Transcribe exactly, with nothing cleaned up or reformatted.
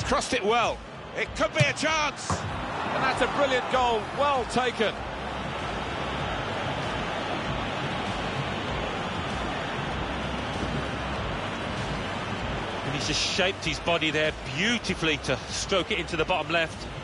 crossed it well. It could be a chance. And that's a brilliant goal, well taken. And he's just shaped his body there beautifully to stroke it into the bottom left.